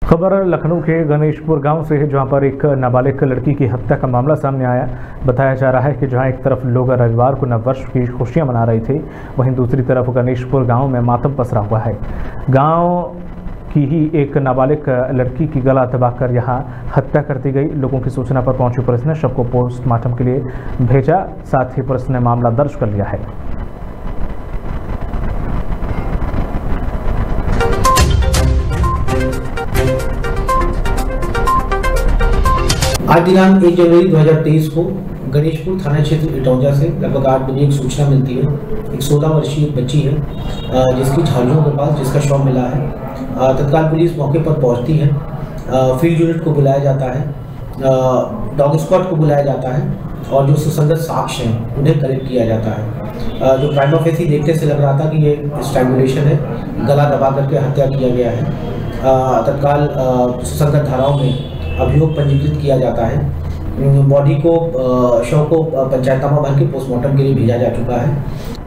खबर लखनऊ के गणेशपुर गांव से है, जहां पर एक नाबालिग लड़की की हत्या का मामला सामने आया। बताया जा रहा है कि जहां एक तरफ लोग रविवार को नववर्ष की खुशियां मना रहे थे, वहीं दूसरी तरफ गणेशपुर गांव में मातम पसरा हुआ है। गांव की ही एक नाबालिग लड़की की गला दबाकर यहां हत्या कर दी गई। लोगों की सूचना पर पहुंची पुलिस ने शव को पोस्टमार्टम के लिए भेजा। साथ ही पुलिस ने मामला दर्ज कर लिया है। आज दिनांक 1 जनवरी 2023 को गणेशपुर थाना क्षेत्र इटौंजा से लगभग 8 बजे एक सूचना मिलती है। एक 16 वर्षीय बच्ची है जिसकी झाड़ियों के पास जिसका शव मिला है। तत्काल पुलिस मौके पर पहुंचती है। फील्ड यूनिट को बुलाया जाता है, डॉग स्क्वाड को बुलाया जाता है और जो सुसंगत साक्ष्य हैं उन्हें कलेक्ट किया जाता है। जो प्राइमा फेसी देखने से लग रहा था कि ये स्ट्रैंगुलेशन है, गला दबा करके हत्या किया गया है। तत्काल सुसंगत धाराओं में अभियोग पंजीकृत किया जाता है। बॉडी को शव को पंचायतनामा भर के पोस्टमार्टम के लिए भेजा जा चुका है।